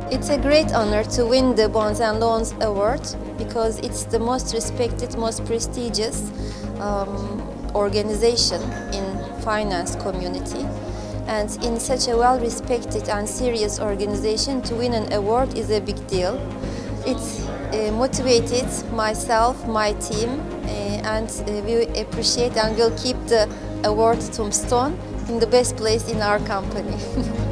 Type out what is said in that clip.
It's a great honor to win the Bonds and Loans Award because it's the most respected, most prestigious organization in finance community. And in such a well-respected and serious organization, to win an award is a big deal. It motivated myself, my team, and we appreciate and will keep the award tombstone in the best place in our company.